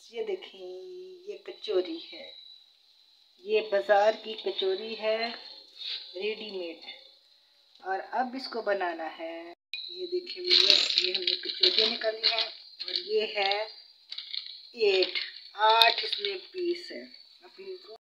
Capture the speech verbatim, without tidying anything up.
ये देखें, ये कचौरी है, ये बाज़ार की कचौरी है रेडीमेड। और अब इसको बनाना है। ये देखिए व्यूअर्स, ये हमने कचौरी निकाली है और ये है एट आठ इसमें पीस है। अब इनको